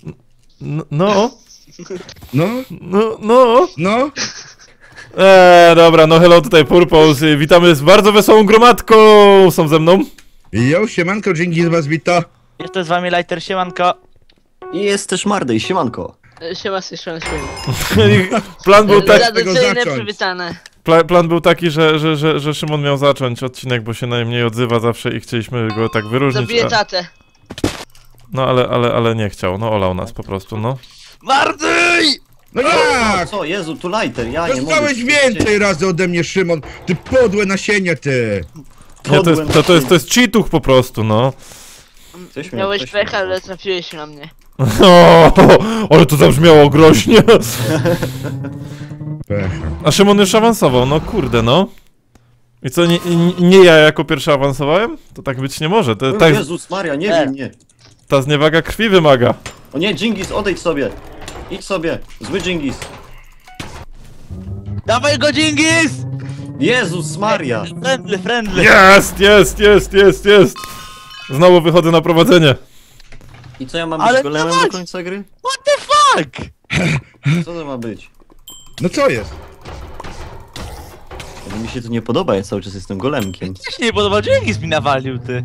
No. No. Dobra, no hello, tutaj Purpose. Witamy z bardzo wesołą gromadką. Są ze mną. Jo, siemanko, dzięki z was wita. Jest to z wami Lighter, siemanko. I jest też Mardej, siemanko. Siema, siema. Plan był taki. Tradycyjne przywitane. Plan był taki, że Szymon miał zacząć odcinek, bo się najmniej odzywa zawsze i chcieliśmy go tak wyróżnić. Zabiję tatę. No ale nie chciał, no olał nas po prostu, no. Mardej! No jak? Co, Jezu, tu Lighter, ja nie mogę. Dostałeś więcej razy ode mnie, Szymon. Ty podłe nasienie, ty. Nie, to jest cheatuch po prostu, no. Miałeś pecha, ale trafiłeś na mnie. O, ale to zabrzmiało groźnie. Pecha. A Szymon już awansował, no kurde, no. I co, nie ja jako pierwszy awansowałem? To tak być nie może, to tak, Jezus Maria, nie wiem, nie. ta zniewaga krwi wymaga. O nie, Dżingis, odejdź sobie. Idź sobie, zły Dżingis. Dawaj go, Dżingis! Jezus Maria. Friendly. Jest! Znowu wychodzę na prowadzenie. I co ja mam Ale być golemem zobacz! do końca gry? What the fuck? Co to ma być? No co jest? Mi się to nie podoba, ja cały czas jestem golemkiem. Co się nie podoba? Dżingis mi nawalił, ty.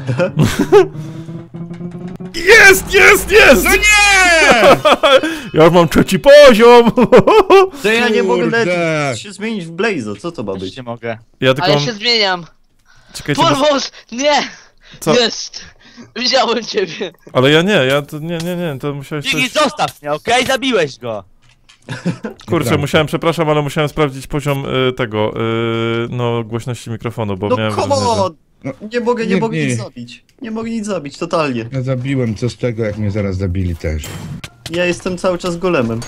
Jest! No nie! Ja już mam trzeci poziom. To ja nie mogę Kurde. nawet się zmienić w Blaze'a, co to ma Też być? nie mogę. Ja tylko Ale mam... się zmieniam. Czekajcie, bo... Purpose! Nie! Co? Jest! Widziałem ciebie. Ale ja nie, to musiałeś Dżingis, coś... zostaw mnie, okej? Zabiłeś go. Kurczę, przepraszam, ale musiałem sprawdzić poziom tego, no, głośności mikrofonu, bo No miałem come wrażenie, że... on! Nie mogę Nie. nic zabić. Nie mogę nic zabić, totalnie. Ja zabiłem, co z tego, jak mnie zaraz zabili też. Ja jestem cały czas golemem.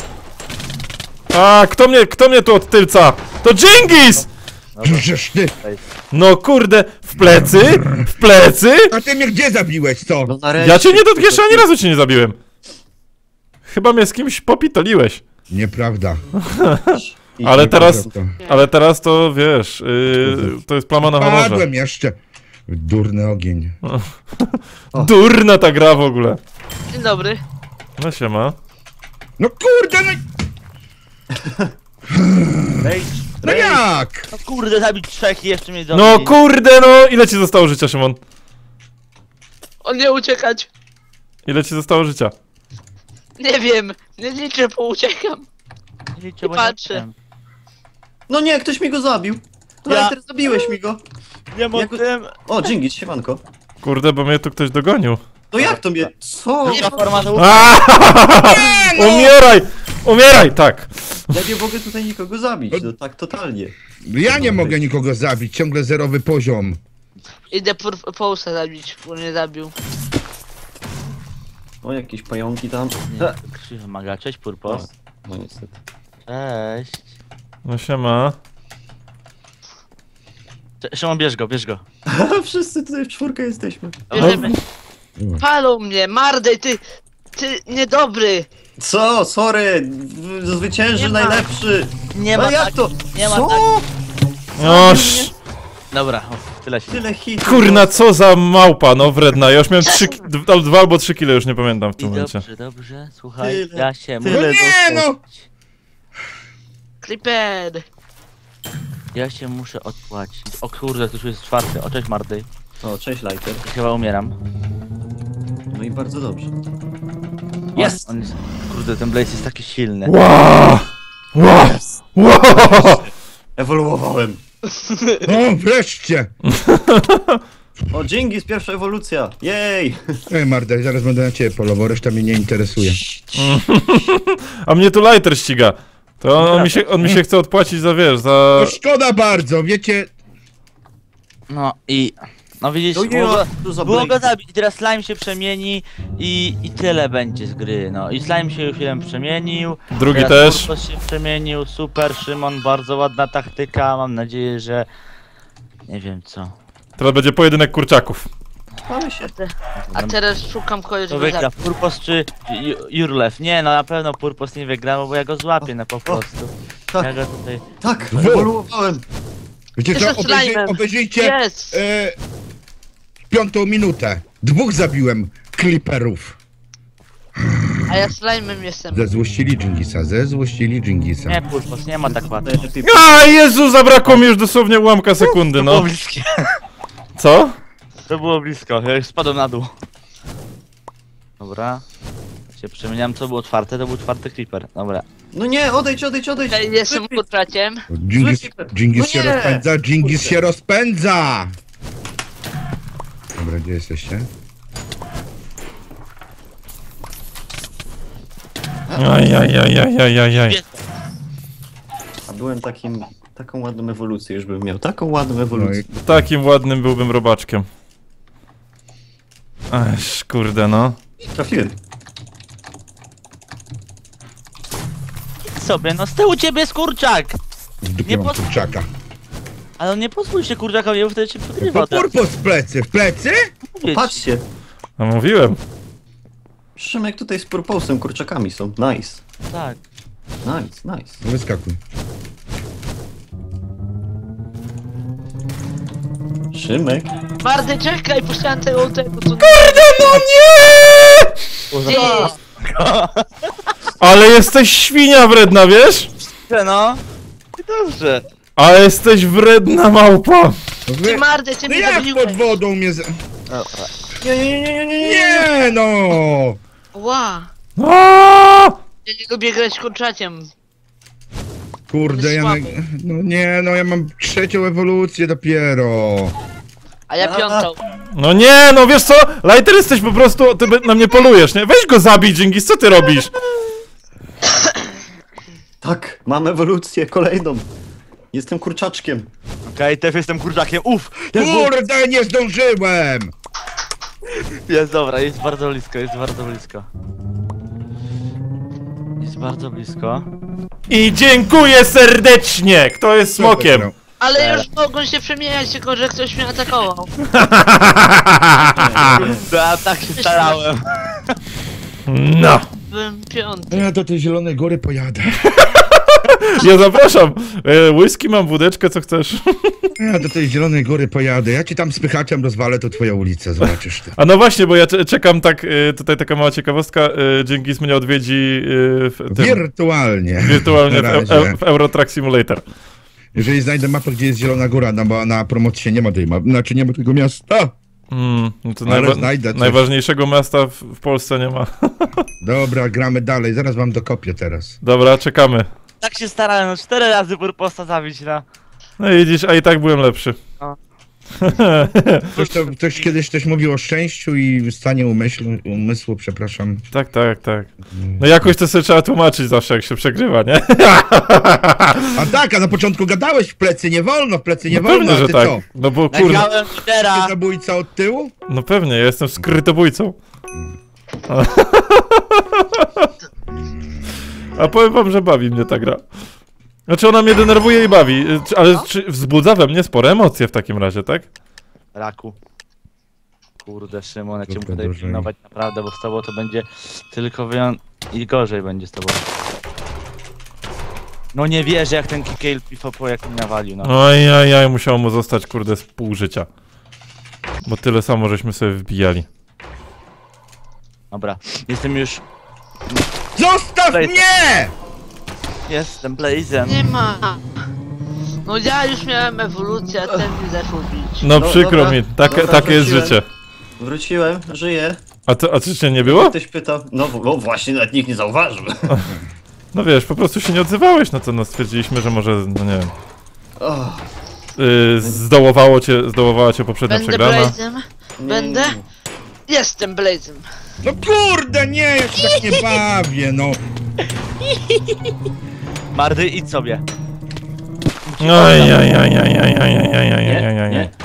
A, kto mnie tu od tylca? To Dżingis! Przecież ty. No kurde, w plecy? A ty mnie gdzie zabiłeś, co? No nareszcie. Ja cię jeszcze ani razu cię nie zabiłem. Chyba mnie z kimś popitoliłeś. Nieprawda. Ale teraz, Nieprawda. ale teraz to wiesz, to jest plama na honorze. Padłem jeszcze. Durny ogień. Durna ta gra w ogóle. Dzień dobry. No siema. No kurde, no... Wejdź. No jak? No kurde, zabić trzech i jeszcze mnie No zabili. kurde no, ile ci zostało życia, Szymon? O nie uciekać. Ile ci zostało życia? Nie wiem. Nie liczę, bo uciekam. Widzicie, bo patrzę. wiem. No nie, ktoś mi go zabił. Ja- Lighter, zabiłeś mi go. Nie mam Jak- tym. O, Dżingis, siemanko. Kurde, bo mnie tu ktoś dogonił. No jak to mnie... Co? Druga forma to... Umieraj, tak. Ja nie mogę tutaj nikogo zabić, no tak totalnie. Ja nie mogę nikogo zabić, ciągle zerowy poziom. Idę Purpose'a zabić, bo mnie zabił. O, jakieś pająki tam. Nie, to krzyw wymaga. Cześć, Purpos. No niestety. Cześć. No siema. Szymon, bierz go. Wszyscy tutaj w czwórkę jesteśmy. Bierzemy. Palą mnie, Mardej, ty niedobry. Co? Sorry! Zwycięży Nie ma. najlepszy! Nie No ma jak tak, to? nie ma Co? tak. Oż, Dobra, tyle się. Tyle hitów. kurna, co za małpa, no wredna. Ja już miałem 2 albo 3 kile, już nie pamiętam w I tym momencie. dobrze, słuchaj, Tyle, ja się No tyle. nie no! Creeper. Ja się muszę odpłacić. O kurde, to już jest czwarty. O, cześć, Mardej. O, cześć Lighter. Chyba umieram. No i bardzo dobrze. Jest! On jest... Kurde, ten Blaze jest taki silny. Wow! Ewoluowałem. O, wreszcie! O, Dżingis, pierwsza ewolucja. Jej! Ej, Mardel, zaraz będę na ciebie polował, reszta mnie nie interesuje. A mnie tu Lighter ściga. To on mi się chce odpłacić za, wiesz, za... No szkoda bardzo, wiecie... No i... No widzisz, No nie, tu za było go Blaze. zabić, teraz slime się przemieni i tyle będzie z gry, no. I slime się już jeden przemienił. Drugi teraz też. Purpos się przemienił, super, Szymon, bardzo ładna taktyka, mam nadzieję, że... Nie wiem co. Teraz będzie pojedynek kurczaków. Mamy się. A teraz szukam kogoś, To żeby wygra, zabić. Purpos czy Jurlew? Nie, no na pewno Purpos nie wygra, bo ja go złapię, no po prostu. Tak. Ja go tutaj... Tak, Wo. ewoluowałem. Wiecie co, Jeszcze slime'em. obejrzyjcie Jest! 5. minutę. 2 zabiłem Clipperów. A ja slime'em jestem. Zezłościli Dżingisa, zezłościli Dżingisa. Nie, Purpos, nie ma tak łatwo. A Jezu, zabrakło mi już dosłownie ułamka sekundy, To było no. bliskie. Co? To było blisko, ja już spadłem na dół. Dobra. Się przemieniam, co było czwarte, to był czwarty creeper. Dobra. No nie, odejdź, odejdź, odejdź! Ja jestem kurczakiem. Dżingis się No nie. rozpędza, Dżingis się rozpędza! Dobra, gdzie jesteście? Ajajajajajajaj. A byłem taką ładną ewolucję już bym miał, taką ładną ewolucję. No Takim ładnym byłbym robaczkiem. Ech, kurde no. Trafiłem. Sobie, no z tyłu ciebie jest kurczak! W dupie Nie mam pod- kurczaka. Ale on nie pozwól się kurczakowi, bo wtedy cię pogrywa. To Purpos w plecy, w plecy? Patrzcie, No mówiłem. Szymek tutaj z purposem, kurczakami są. Nice. Tak. Nice, nice. No wyskakuj. Szymek? Mardy, czekaj, puszczałem tego, co... No nie! Gdzie? Ale jesteś świnia wredna, wiesz? No. I dobrze. Ale jesteś wredna małpa. No Ty wy... Mardy, ty No mnie jak zabiłeś. pod wodą mnie Dobra. Nie no! Ła. Aaaa! Ja nie lubię grać kurczakiem. Kurde, ja... Słabo. No nie, no ja mam trzecią ewolucję dopiero. A ja piątą. No nie, no wiesz co? Lighter jesteś po prostu, ty na mnie polujesz, nie? Weź go zabij, Dżingis, co ty robisz? Tak, mam ewolucję kolejną. Jestem kurczaczkiem. Okej, też jestem kurczakiem. Uff! Kurde, nie zdążyłem! Jest dobra, jest bardzo blisko, jest bardzo blisko. Jest bardzo blisko. I dziękuję serdecznie! Kto jest smokiem? Ale już mogą się przemieniać, tylko że ktoś mnie atakował. Ja tak się starałem. No! Byłem piąty. Ja do tej Zielonej Góry pojadę. Ja zapraszam! Whisky, mam wódeczkę, co chcesz? Ja do tej Zielonej Góry pojadę. Ja ci tam spychaczem rozwalę to twoją ulicę, zobaczysz ty. A no właśnie, bo ja czekam tak, tutaj taka mała ciekawostka, Dżingis mnie odwiedzi w tym, Wirtualnie. wirtualnie Na razie. w Euro Truck Simulator. Jeżeli znajdę mapę, gdzie jest Zielona Góra, no bo na promocji nie ma tej mapy, znaczy nie ma tego miasta. No to Ale znajdę coś. najważniejszego miasta w Polsce nie ma. Dobra, gramy dalej, zaraz wam dokopię teraz. Dobra, czekamy. Tak się starałem, no 4 razy Purposa zabić, no. No i widzisz, a i tak byłem lepszy. A. Ktoś kiedyś też mówił o szczęściu i stanie umysłu, przepraszam. Tak, tak, tak. No jakoś to sobie trzeba tłumaczyć zawsze, jak się przegrywa, nie? A tak, a na początku gadałeś w plecy nie wolno, w plecy nie No wolno, pewnie, a że ty tak. co? No bo kurde, Nagrałem lidera. Ty zabójca od tyłu? no pewnie, ja jestem skrytobójcą. A powiem wam, że bawi mnie ta gra. Znaczy ona mnie denerwuje i bawi, ale czy wzbudza we mnie spore emocje w takim razie, tak? Raku. Kurde, Szymon, ja cię muszę Dobra, tutaj dobrze. pilnować naprawdę, bo z tobą to będzie tylko i gorzej będzie z tobą. No nie wierzę, jak ten Kikale Pifopo jak mnie nawalił, no. Ojajaj, musiało mu zostać kurde z pół życia. Bo tyle samo żeśmy sobie wbijali. Dobra, jestem już... Zostaw Tutaj- mnie! Jestem Blazem. Nie ma. No ja już miałem ewolucję, a ten mnie zaczął bić. No No, przykro dobra, mi, dobra, takie jest wróciłem. życie. Wróciłem, żyję. A co cię nie było? Ktoś pytał. No właśnie, nawet nikt nie zauważył. No wiesz, po prostu się nie odzywałeś, no to no stwierdziliśmy, że może, no nie wiem. Oh, Zdołowała cię poprzednia Będę przegrana. Blazem. Będę? Jestem Blazem. No kurde, nie, ja się tak nie bawię, no. Mardy, idź sobie. Ojajajajajajajajajajajajaj.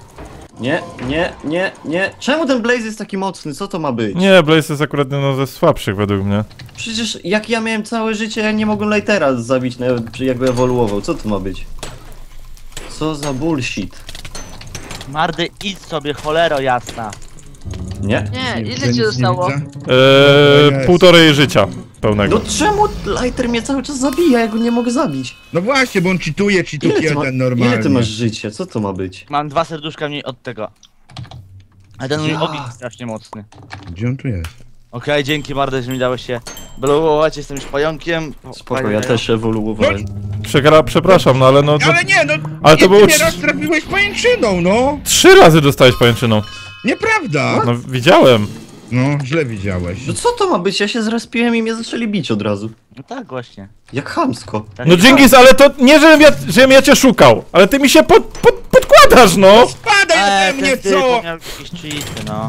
Nie. Czemu ten Blaze jest taki mocny? Co to ma być? Nie, Blaze jest akurat no ze słabszych według mnie. Przecież jak ja miałem całe życie, ja nie mogłem Lightera zabić, nawet jakby ewoluował. Co to ma być? Co za bullshit. Mardy, idź sobie, cholero jasna. Nie? Nie, ile Nic ci nie zostało? widzę. Półtorej życia pełnego. No czemu Lighter mnie cały czas zabija, ja go nie mogę zabić? No właśnie, bo on cheatuje, jeden normalnie. Ile ty masz życia? Co to ma być? Mam 2 serduszka mniej od tego. A ten mój Ja. ogień jest strasznie mocny. Gdzie on tu jest? Okej, dzięki bardzo, że mi dałeś się blowować, jestem już pająkiem. Spoko, ja też ewoluowałem. Przepraszam, no ale no... Ale nie, no, Ale to było nie raz trafiłeś pajęczyną, no. 3 razy dostałeś pajęczyną. Nieprawda. No widziałem. No, źle widziałeś. No co to ma być? Ja się zrespiłem i mnie zaczęli bić od razu. No tak właśnie. Jak chamsko. Tak No jest. Dżingis, ale to nie, żebym ja cię szukał, ale ty mi się podkładasz, no! Spadaj ode mnie, ten co? typ miał jakieś cheaty, no.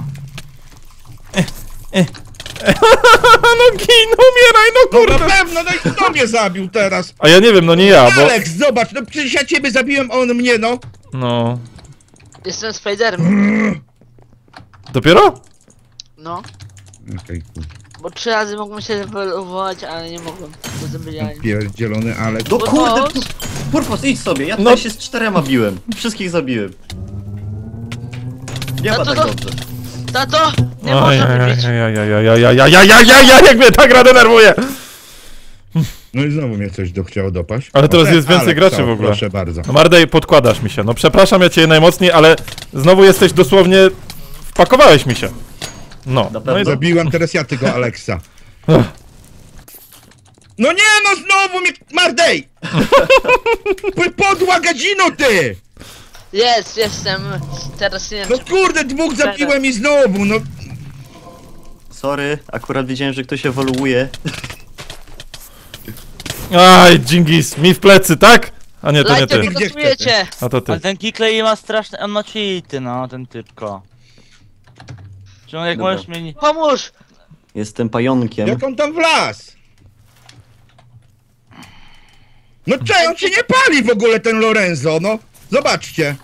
No gin, umieraj, no No kurde! na pewno, no i kto mnie zabił teraz? A ja nie wiem, no nie ja, bo... Alex, zobacz, no przecież ja ciebie zabiłem, a on mnie, no. No... Jestem Spiderem. Dopiero? No. Okej, Bo 3 razy mogłem się ewoluować, ale nie mogłem. Bo zabijali. pierdzielony Alex. No kurde, Purpos? Purpos, idź sobie, ja No. tutaj się z 4 biłem. Wszystkich zabiłem. Nie ma No to tak to- dobrze. Tato! Nie można mnie bić. Jak mnie ta gra denerwuje! No i znowu mnie coś chciało dopaść. Ale teraz O, ten jest więcej Alex, graczy o, w ogóle. Proszę bardzo. No Mardej, podkładasz mi się. No przepraszam, ja cię najmocniej, ale znowu jesteś dosłownie... Wpakowałeś mi się. No, Na no i pewno. Zabiłem, teraz ja tego Alexa. No nie, no znowu mnie... Mardej! Podła gadzino, ty! Jestem. Teraz nie wiem, No czy... kurde, dwóch zabiłem i znowu, no. Sorry, akurat wiedziałem, że ktoś ewoluuje. Aj, Dżingis, mi w plecy, tak? A nie, to nie Lajcie, ty. Gdzie protestujecie! A to ty. Ale ten Kikley ma straszne, on ma cheaty, no, ten typko. Czy on jak Dobra. możesz mnie nie... Pomóż! Jestem pająkiem. Jak on tam wlazł? No czemu on się nie pali w ogóle, ten Lorenzo, no? Zobaczcie.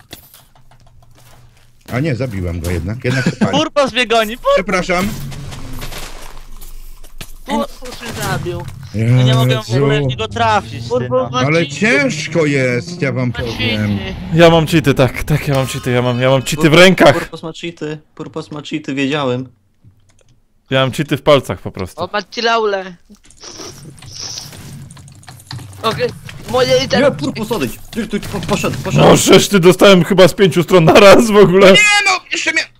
A nie, zabiłem go jednak. Jednak się pali. Purpos mnie goni, Przepraszam. Purpos mnie zabił. No nie mogę w Jezu. ogóle w niego trafić, ty, no. Ale ciężko jest, ja wam powiem. Ja mam cheaty, tak, ja mam cheaty, ja mam cheaty w rękach. Purpos ma cheaty, wiedziałem. Ja mam cheaty w palcach po prostu. O, macie laule. Okej, moje Nie, litery. Purpos odejdź! Ty, poszedł. No żeż ty dostałem chyba z 5 stron na raz w ogóle. Nie no, jeszcze mnie...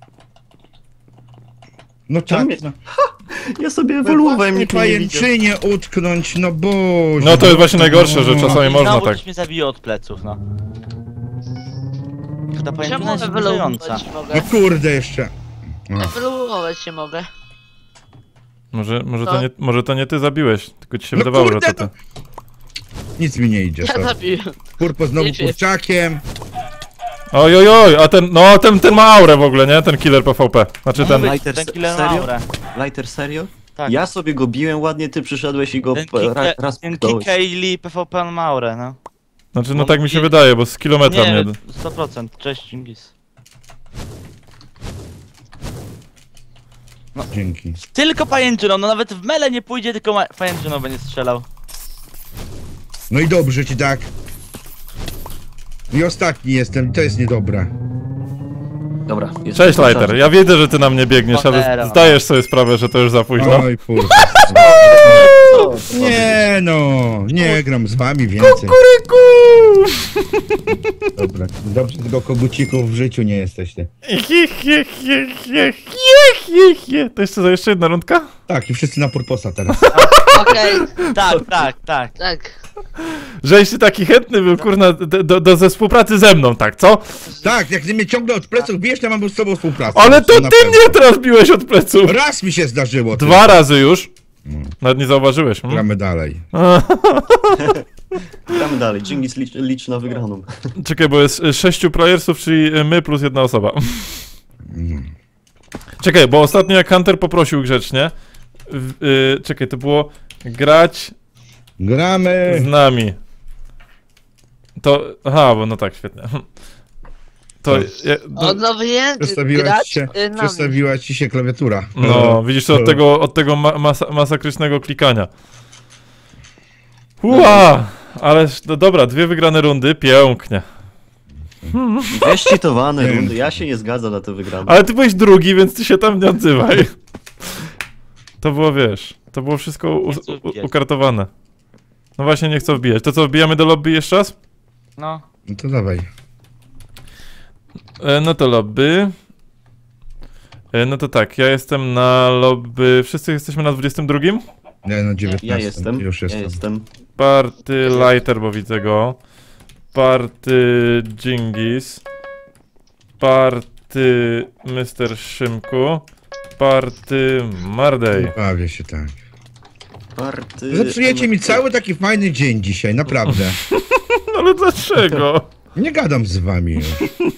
No tak, Czemu mnie- no. Ja sobie ewoluowałem, Nie nikt mnie nie widział. pajęczynie utknąć, no boże. No to jest właśnie najgorsze, że czasami można Znowu tak. coś mnie zabiło od pleców, no. Ta Czemu pajęczyna jest wkurzająca. ewoluować No mogę? kurde jeszcze. Ewoluować się mogę. Może to nie ty zabiłeś, tylko ci się No wydawało, że kurde, to ty. Nic mi nie idzie, Ja sorry. zabiłem. Purpo znowu Wiecie. kurczakiem. Oj, a ten ma aurę w ogóle, nie? Ten killer PvP. Znaczy ten... Lighter, Ten killer serio? aurę. Lighter, serio? Tak. Ja sobie go biłem ładnie, ty przyszedłeś i go raz Ten puknąłeś. Kikeli PvP on ma aurę, no. Znaczy no tak mi się wydaje, bo z kilometra Nie, mnie... 100%, cześć Dżingis. Dzięki. Tylko pajęczyną, no nawet w mele nie pójdzie, tylko pajęczyną będzie strzelał. No i dobrze ci tak. I ostatni jestem, to jest niedobre. Dobra, jest Cześć czas. Lighter, ja widzę, że ty na mnie biegniesz, ale Cholera. zdajesz sobie sprawę, że to już za późno. Oj, Purpo. Co? Nie no, nie gram z wami więcej. Kukuryku! Dobra, dobrze tylko kogucików w życiu nie jesteś ty. To jeszcze jedna rundka? Tak, i wszyscy na Purposa teraz. Okej, Tak. Żeś ty taki chętny był, kurna, ze współpracy ze mną, tak, co? Tak, jak ty mnie ciągle od pleców bijesz, to mam z tobą współpracę. Ale to na ty pewno. mnie teraz biłeś od pleców! Raz mi się zdarzyło. 2 razy już. Nawet nie zauważyłeś. Gramy dalej. Gramy dalej, Dżingis licz na wygraną. Czekaj, bo jest 6 playersów, czyli my plus 1 osoba. Czekaj, bo ostatnio jak Hunter poprosił grzecznie, czekaj, to było grać Gramy. z nami. To, aha, bo no tak, świetnie. To, odnowy język, grać nami. Przestawiła ci się klawiatura. no, widzisz to od tego masakrycznego klikania. Ua, ale no dobra, 2 wygrane rundy, pięknie. Wyszczytowane rundy, ja się nie zgadzam na te wygrane. Ale ty byłeś drugi, więc ty się tam nie odzywaj. To było, wiesz, to było wszystko ukartowane. No właśnie, nie chcę wbijać. To co, wbijamy do lobby jeszcze raz? No. No to dawaj. No to lobby. No to tak, ja jestem na lobby... Wszyscy jesteśmy na 22? Nie, no 19. Ja jestem, Już ja jestem. jestem. Party Lighter, bo widzę go. Party Dżingis. Party Mr. Szymku. Party Mardej. Bawię się tak. Party... Zepsujecie mi cały taki fajny dzień dzisiaj, naprawdę. No ale dlaczego? Nie gadam z wami już.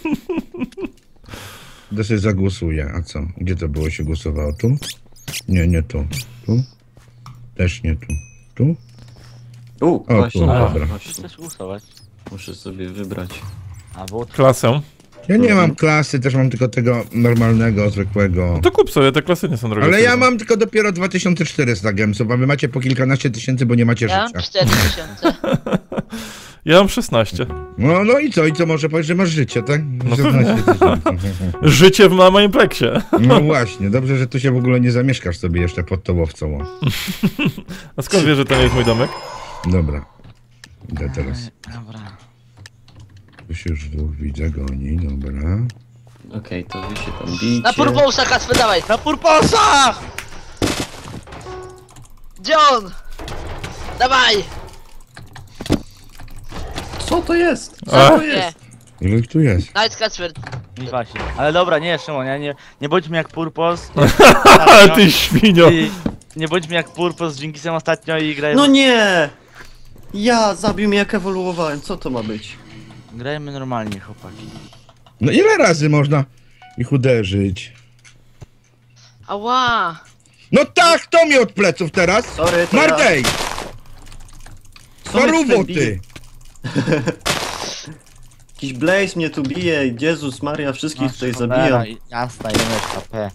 To sobie zagłosuję. A co? Gdzie to było się głosowało? Tu? Nie, nie tu. Tu? Też nie tu. Tu? Właśnie, dobra. właśnie. Chcesz głosować? Muszę sobie wybrać. A, bo... Klasę. Ja nie mam klasy, też mam tylko tego normalnego, zwykłego. To kup sobie, te klasy nie są drogie. Ale ja mam tylko dopiero 2400 gemsów, a wy macie po kilkanaście tysięcy, bo nie macie Ja mam życia. 4000. Ja mam 16. No i co? I co może powiesz, że masz życie, tak? No 16 tysięcy. Życie w małym pleksie. No właśnie, dobrze, że tu się w ogóle nie zamieszkasz sobie jeszcze pod tą łowcą. A skąd wiesz, że to nie jest mój domek? Dobra. Idę teraz. Dobra. Tu się już dwóch widzę, goni, dobra. Okej, to wy się tam bijcie. Na purpousa, Kacper, dawaj! Na purposa! Gdzie on? Dawaj! Co to jest? A? Co to Nie, jest? Ile ich tu jest? nice, Kacper. I właśnie. Ale dobra, nie, Szymon, ja nie bądźmy jak purpos. Ale ty świnio! I nie bądźmy jak purpos z Jinxem ostatnio i grajmy... No nie! Ja zabił mnie jak ewoluowałem, co to ma być? Grajmy normalnie, chłopaki. No ile razy można ich uderzyć? Ała! No tak, to mi od pleców teraz! Sorry, to Mardej! Co mnie Paruwo tutaj bije? ty! Jakiś Blaze mnie tu bije, Jezus Maria, wszystkich tutaj Cholera, zabijam. Jasna, ile masz HP.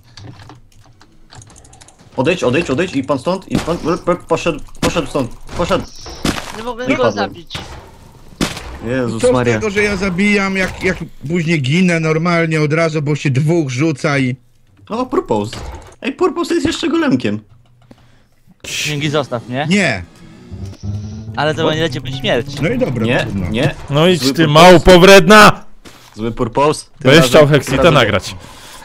Odejdź i pan stąd, i pan... Poszedł stąd, poszedł. Nie mogę Wypadłem. go zabić. Jezus Co z Maria. tego, że ja zabijam, jak później ginę normalnie od razu, bo się dwóch rzuca i... O, Purpose. Ej, Purpose jest jeszcze golemkiem. Jinxi, zostaw mnie. Nie! Ale to będzie dla ciebie śmierć. No i dobra, Nie, trudno. nie. No idź Zły ty Purpose. małpo wredna! Zły Purpose. Tym Będziesz razem- chciał tym Hexita razem- nagrać.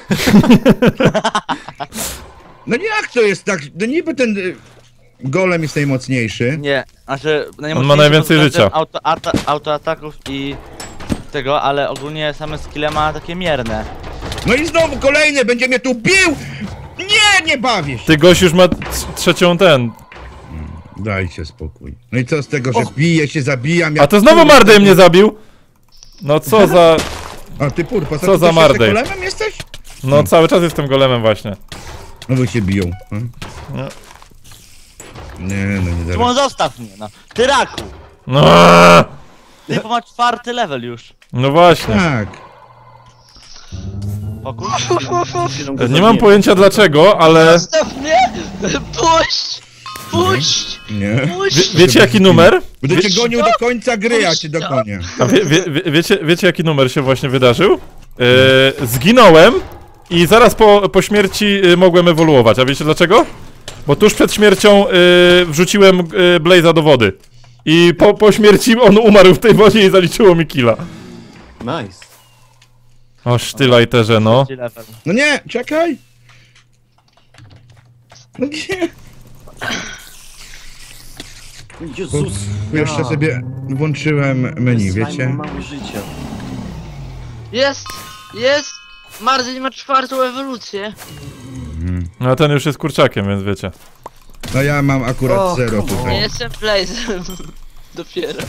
No jak to jest tak? No niby ten golem jest najmocniejszy. Nie, znaczy... On ma najwięcej życia. Autoataków i... tego, ale ogólnie same skille ma takie mierne. No i znowu kolejny będzie mnie tu bił! Nie bawię się! Ty gość już ma trzecią ten. Dajcie spokój. No i co z tego, że biję się, zabijam... A to znowu Mardej mnie zabił! No co za... A ty Purpos, a Co ty za też jeszcze Mardej? golemem jesteś? No cały czas jestem golemem właśnie. No bo się biją. Hmm? Nie. Nie, no nie da Szymon, zostaw mnie, no. Ty raku! No, Ty ma 4. level już. no właśnie. Tak. Pokój? Nie mam pojęcia dlaczego, ale... Zostaw mnie! Puść! Puść! Nie. Puść! Wiecie jaki numer? Będę cię gonił do końca gry, ja cię dogonię. A wiecie jaki numer się właśnie wydarzył? Zginąłem i zaraz po śmierci mogłem ewoluować. A wiecie dlaczego? Bo tuż przed śmiercią wrzuciłem Blaze'a do wody. I po śmierci on umarł w tej wodzie i zaliczyło mi killa. Nice. Oż ty lajterze, no. Level. No nie, czekaj. No nie. Jezus. Jeszcze sobie włączyłem menu, wiecie? Mało życia. Jest! Jest! Mardzin ma 4. ewolucję. No a ten już jest kurczakiem, więc wiecie. No ja mam akurat O, 0 come Nie tutaj. jestem Blazem. Dopiero.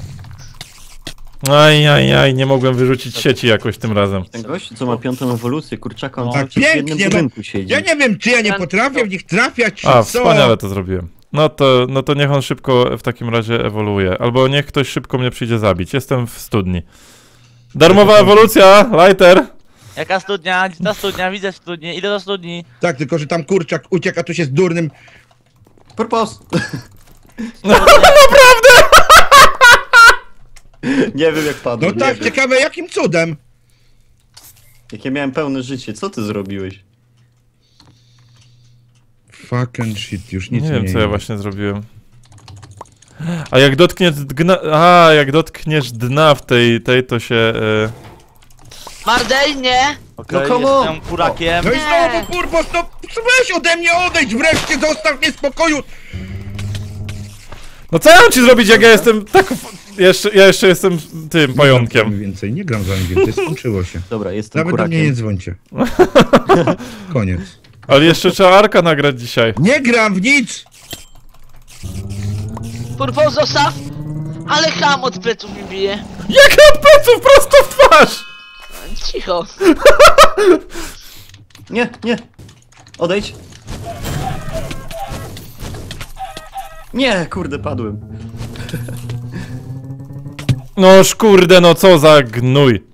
Aj, nie mogłem wyrzucić sieci jakoś tym razem. Ten gość, co ma 5. ewolucję, kurczaka, on Tak, cały czas w jednym pięknie, no. budynku siedzi. Ja nie wiem, czy ja nie potrafię w nich trafiać, czy A, co? wspaniale to zrobiłem. No to niech on szybko w takim razie ewoluuje. Albo niech ktoś szybko mnie przyjdzie zabić. Jestem w studni. Darmowa ewolucja, lighter. Jaka studnia? Gdzie ta studnia? Widzę studnię. Idę do studni. Tak, tylko że tam kurczak ucieka, tu się z durnym... Purpose! No, Nie wiem jak padło, No nie tak, wiem. ciekawe jakim cudem. Jak ja miałem pełne życie, co ty zrobiłeś? Fucking shit, już nic Nie nie wiem co ja właśnie zrobiłem. A jak dotkniesz dna... jak dotkniesz dna w tej to się... Mardej, nie! Okej, No come on. jestem kurakiem. No i znowu Purpos, no weź ode mnie odejdź wreszcie, zostaw mnie w spokoju! No co ja mam ci zrobić, jak ja jestem tak... Ja jeszcze jestem tym pająkiem. Więcej, nie gram z wami więcej, skończyło się. Dobra, jestem Nawet do mnie nie kurakiem. dzwońcie. Koniec. Ale jeszcze trzeba Arka nagrać dzisiaj. Nie gram w nic! Purpo, zostaw! Ale ham od pleców mi bije. Jak od pleców prosto w twarz! Cicho. Nie, nie. Odejdź. Nie, kurde, padłem. Noż kurde, no co za gnój.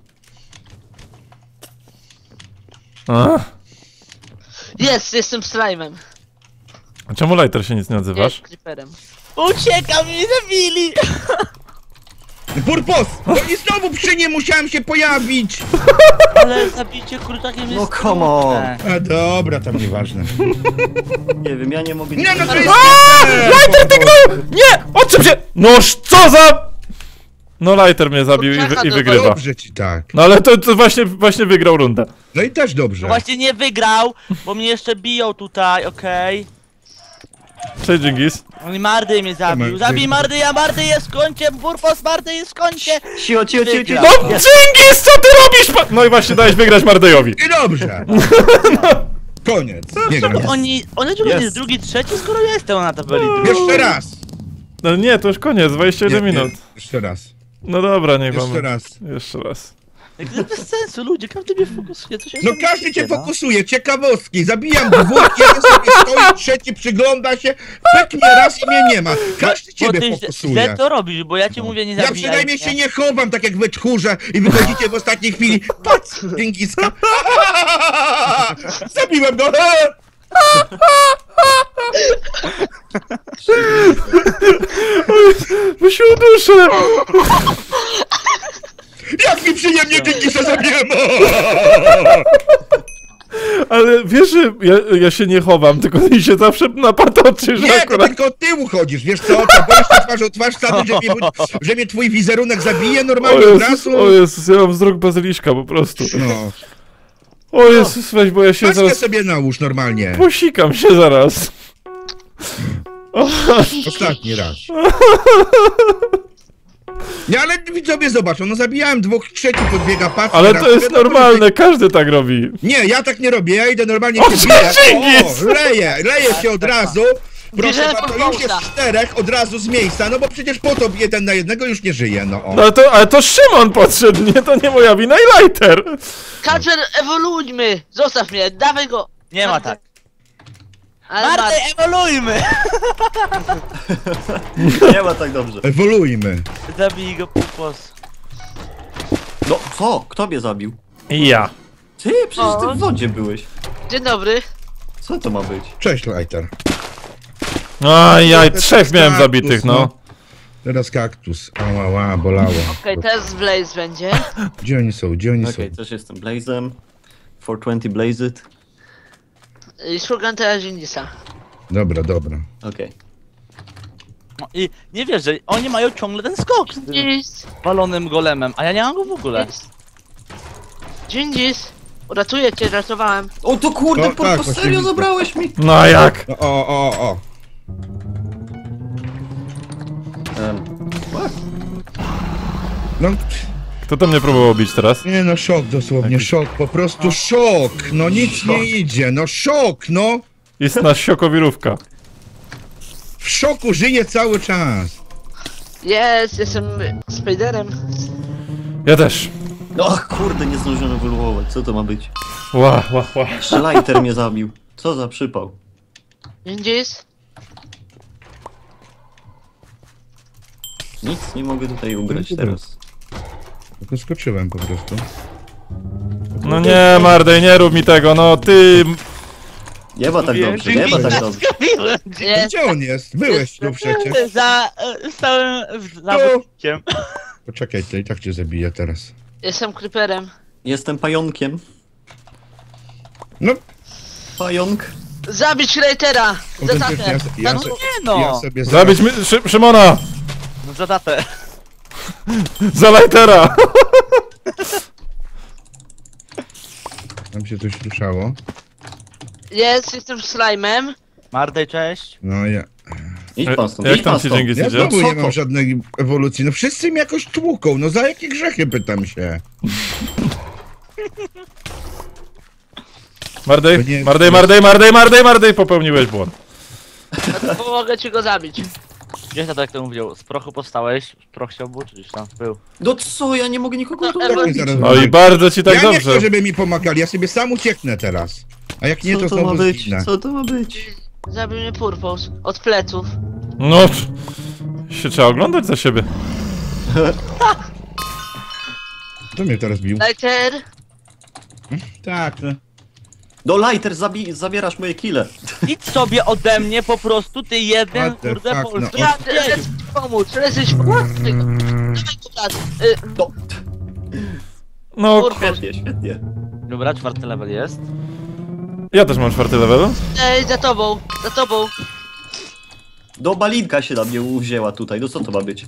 Jestem slime'em. A czemu Lighter się nic nie odzywasz? Creeperem. Uciekam, mnie zabili! Purpos! No i znowu przy nie musiałem się pojawić! Ale zabicie kurczakiem jest No come on. trudne. A dobra, tam nieważne. Nie wiem, ja nie mogę... Nie no to jest... Lighter, ty gnoju! Nie! Odczep się! Noż co za... No Lighter mnie zabił i wygrywa. Dobrze ci tak. No ale to właśnie wygrał rundę. No i też dobrze. No właśnie nie wygrał, bo mnie jeszcze biją tutaj, okej. Cześć Dżingis. Oni Mardy mnie zabił. Zabij Mardy, ja Mardy jest końcie, Purpos Mardy jest końcie. Cicho, cicho, cicho, cicho. No Dżingis, co ty robisz? No i właśnie dałeś wygrać Mardejowi. I dobrze. Koniec. Nie gram. Oni Jest. jest drugi, trzeci, skoro ja jestem na tabeli. Jeszcze raz. No nie, to już koniec, 21 Nie, minut. Jeszcze raz. No dobra, niech Jeszcze mamy. raz. Jeszcze raz. To jest bez sensu, ludzie, każdy mnie fokusuje, co się No sobie każdy cię dzieje, no. fokusuje, ciekawostki. Zabijam dwóch, jeden sobie stoi, trzeci przygląda się, peknie raz i mnie nie ma. Każdy Bo ciebie ty źle fokusuje. to robisz, bo ja ci mówię nie Ja zabijaj przynajmniej mnie. się nie chowam, tak jak we tchórze i wychodzicie w ostatniej chwili. Patrz, Dżingiska. Zabiłem go. Bo się uduszę! Jak mi przyjemnie Dżingisa zabiłem. Ale wiesz, że ja się nie chowam, tylko mi się zawsze napatoczy, że Nie, to akurat... tylko od tyłu chodzisz, wiesz co? To boisz się twarzą w twarz stawić, że mnie twój wizerunek zabije normalnie od razu. O Jezus, ja mam wzrok bazyliszka po prostu. No, O Jezus, weź, bo ja się maskę zaraz... sobie nałóż normalnie. Posikam się zaraz. Ostatni raz. Nie, ale widzowie zobaczą, no zabijałem dwóch, trzeci podbiega, patrzy. Ale raz, to jest no normalne, każdy tak robi. Nie, ja tak nie robię, ja idę normalnie O, się bijać. Dżingis! O, leję się od razu. Proszę Bierzemy bardzo, pod już jest wąsa. 4 od razu z miejsca, no bo przecież po to jeden na jednego już nie żyje, no o. No ale to Szymon podszedł, nie, to nie moja wina i Lighter. Kacper, ewoluujmy! Zostaw mnie, dawaj go! Nie ma tak. Ale Mardy, ewoluujmy! Nie ma tak dobrze. Ewoluujmy. Zabij go, Purpos. No, co? Kto mnie zabił? I ja. Ty, przecież ty w wodzie byłeś. Dzień dobry. Co to ma być? Cześć, Lighter. Ajaj, 3 miałem zabitych, no. Teraz kaktus. Ała, bolało. Okej, teraz Blaze będzie. Gdzie oni są, gdzie oni Okej, są? też jestem Blazem. 420 Blazed. I szukam teraz Jindisa. Dobra. Okej. No i nie wiesz, że oni mają ciągle ten skok z tym Jindis! walonym golemem, a ja nie mam go w ogóle. Jindis! Uratuję cię, ratowałem. O to kurde, No, tak, po właśnie serio widzę. zabrałeś mi? No a jak? No, o. No, Kto to mnie próbował bić teraz? nie no, szok dosłownie, szok, po prostu szok. No nic nie idzie, no szok, no. Istna siokowirówka. W szoku żyję cały czas. Jestem Spiderem. Ja też. O kurde, nie zdążyłem ewoluować. Co to ma być? Ła. Jeszcze Lighter mnie zabił. Co za przypał. Jindis? Nic nie mogę tutaj ugrać teraz. Tylko skoczyłem po prostu. No nie, Mardej, nie rób mi tego, no ty... Nie ma tak dobrze, nie ma tak dobrze. Jest. Gdzie on jest? Byłeś tu przecież. Stałem zawodnikiem. Poczekaj, to i tak cię zabiję teraz. Jestem Creeperem. Jestem pająkiem. No, Pająk. Zabić Reitera! Za autentycznie tatę! ja No se- nie no! ja sobie Zabić Szymona! No za datę. Za Lightera! Tam się coś ruszało. Jestem slime'em. Mardej, cześć. No ja... Idź pan stąd, Jak idź pan tam ci stąd. Dżingis Ja idzie? znowu Co nie to? mam żadnej ewolucji. No wszyscy mnie jakoś tłuką. No za jakie grzechy, pytam się. Mardej, To nie- Mardej, popełniłeś błąd. Pomogę ci go zabić. Gdzieś to tak to mówił, z prochu powstałeś, proch się obudzi, gdzieś tam był. No co, ja nie mogę nikogo tu No, zabić. zaraz- No i bardzo ci tak ja nie dobrze. chcę, żeby mi pomagali, ja sobie sam ucieknę teraz. A jak nie, to Co to ma znowu być? zginę. Co to ma być? Zabił mnie Purpose. Od pleców. No, się trzeba oglądać za siebie. Kto mnie teraz bił? Lighter. Tak, no. No lighter, zabierasz moje kile. Idź sobie ode mnie po prostu, ty jeden, What the kurde, fuck, polski. no. Ja lecę ci pomóc, lecę ci pomóc. Dawaj go, brat. No, No, Purpose. świetnie, świetnie. Dobra, 4. level jest. ja też mam 4. level. Ej, za tobą, za tobą. Do balinka się na mnie uwzięła tutaj, no co to ma być?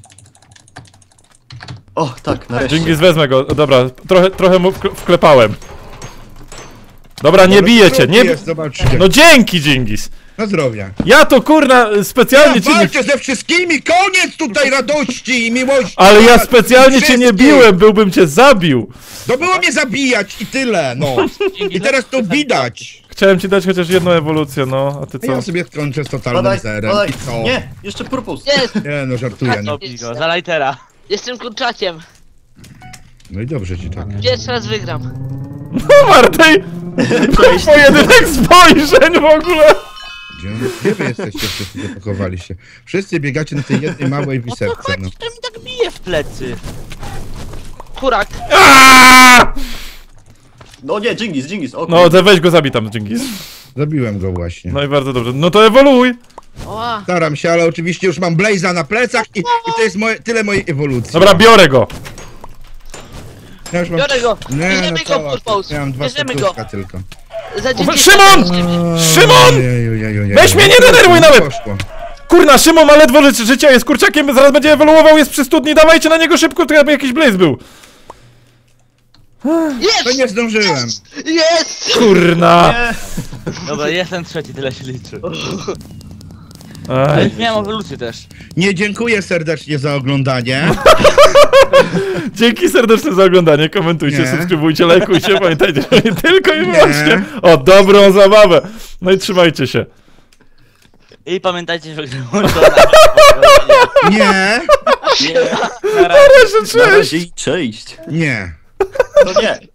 O, tak, nareszcie. Dżingis, wezmę go. Dobra, trochę mu wklepałem. Dobra, nie Dobra, bijecie, nie... jest, zobaczcie. No dzięki, Dżingis. Na zdrowie. Ja to kurna specjalnie cię nie... Walczę ze wszystkimi, koniec tutaj radości i miłości. Ale ja specjalnie cię nie Wszystkich. biłem, byłbym cię zabił. To było mnie zabijać i tyle, no. I teraz to widać. Chciałem ci dać chociaż jedną ewolucję, no, a ty A co? ja sobie skończę z totalnym Badaj, zerem. badaj. I co? Nie, jeszcze purpose. Jest, Nie, no żartuję, no. Dobij go, za lightera. jestem kurczakiem. No i dobrze ci tak. Pierwszy raz wygram. No Martej! Pojedynek spojrzeń w ogóle! Gdzie wy jesteście, wszyscy się pochowaliście? Wszyscy biegacie na tej jednej małej O co wisepce, no. chodzi, to mi tak bije w plecy. Kurak. Aaaa! No nie, Dżingis, o No, to weź go zabij tam, Dżingis. Zabiłem go właśnie. No i bardzo dobrze. No to ewoluuj! Oła. Staram się, ale oczywiście już mam Blaze'a na plecach i to jest tyle mojej ewolucji. Dobra, biorę go. Ja już mam... Biorę go. Nie, Bierzemy no go, co? Purpose. Ja mam 2 Bierzemy go. serduszka tylko. Za 10 Szymon! Szymon! Ojej. Weź mnie, nie denerwuj No, nawet! poszło. Kurna, Szymon ma ledwo życia, jest kurczakiem, zaraz będzie ewoluował, jest przy studni, dawajcie na niego szybko, to jakby jakiś blaze był. To Jest! nie zdążyłem. Jest! Kurna. Dobra, jestem 3, tyle się liczy. Aj. Miałem ewolucję też. Nie dziękuję serdecznie za oglądanie. Dzięki serdeczne za oglądanie, komentujcie, Nie. subskrybujcie, lajkujcie, pamiętajcie, że nie tylko i wyłącznie o dobrą zabawę. No i trzymajcie się. I pamiętajcie, że Nie, Nie, na razie. Cześć! Na razie i cześć. nie. No nie.